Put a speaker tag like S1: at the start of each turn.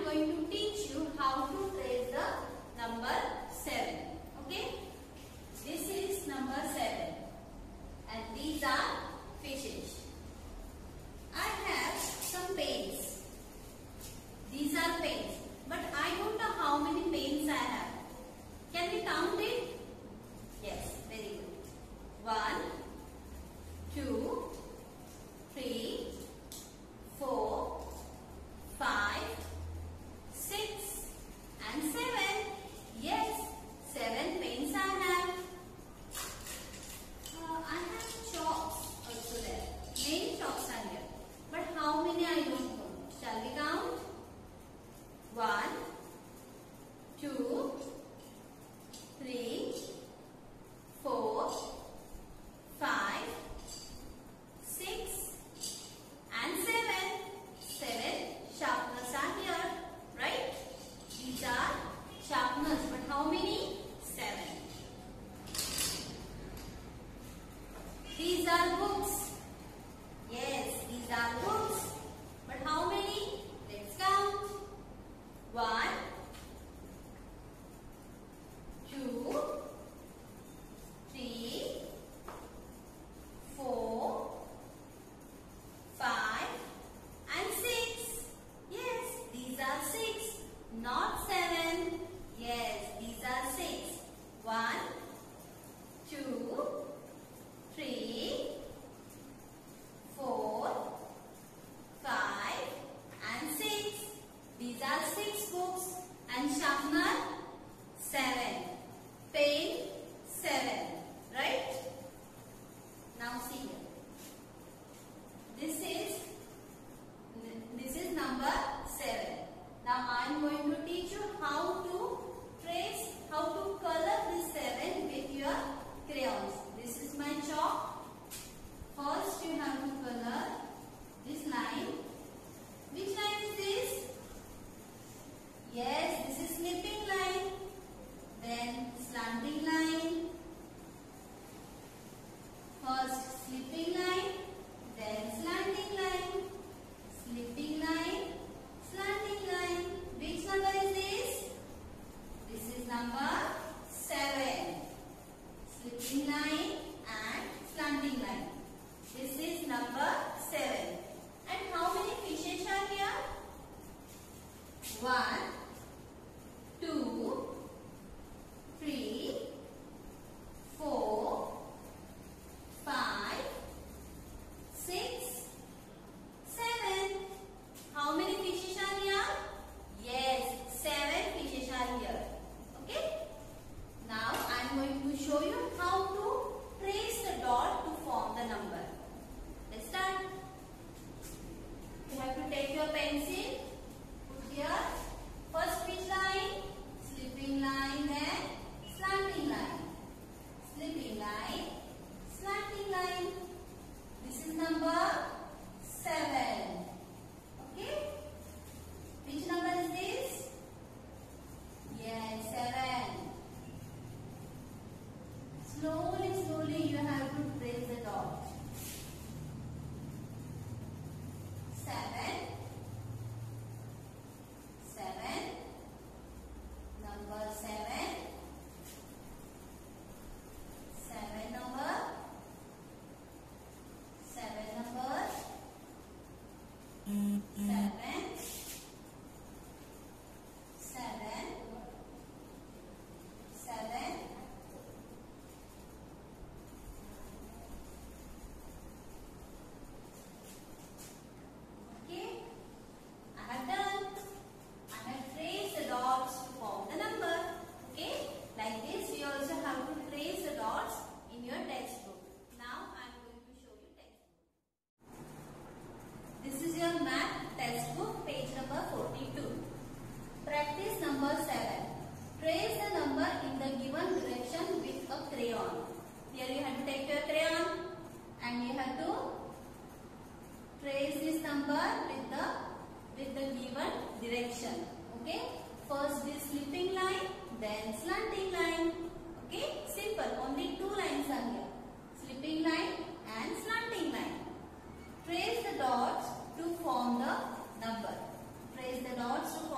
S1: going to teach you how to trace the number 7. Okay? This is number 7. And these are fishes. I have some pens. These are pens. But I don't know how many pens I have. Can we count it? Yes, very good. 1, 2, 3, 4, 5, 6 and 7. Yes, 7 pens I have. I have chalks also there. Many chalks are here. But how many I don't know. Shall we count? 1, 2, 3, 4, 5, 6 and 7. 7 sharpeners are here, right? These are sharpeners, but how many? 7. These are books. Yes, these are books. But how many? Let's count. 1, 2, 3, 4, 5 and 6. Yes, these are 6, not 7. Yes, these are 6. 1, 2, 3, 4, 5 and 6. These are 6 books and sharpener 7. Pen 7. Right? Now see here. This is number 7. Now I am going to teach you how to trace, how to color this 7 with your crayons. This is my chalk. First you have to color this line. Which line is this? Yes, this is slipping line. Then slanting line. First slipping line, then slanting line. Slipping line, slanting line. Which number is this? This is number 7. Slipping line and slanting line. This is number 7. And how many fishes are here? 1, 2, 3, 4, 5, 6, 7. How many fishes are here? Yes, 7 fishes are here. Okay? Now I am going to show you how to trace the dot to form the number. Let's start. You have to take your pencil, put here. First which line? Slipping line, then slanting line. Slipping line, slanting line. This is number 7. Okay? Which number is this? Yes, 7. Slowly you have to trace the dot. 7. 7. Number 7. 7 number. 7 number. 7. 7. 7. Okay. I have done. I have traced the dots to form the number. Okay. Like this, you also have to trace the dots in your textbook. Now I am going to show you textbook. This is your math textbook, page number 42. Practice number 7. Trace the number in the given direction with a crayon. Here you have to take your crayon and you have to trace this number with the given direction. Okay. First this slipping line, then slanting line. Okay. Simple. Only 2 lines are here. Slipping line and slanting line. Trace the dots to form the number. Trace the dots to form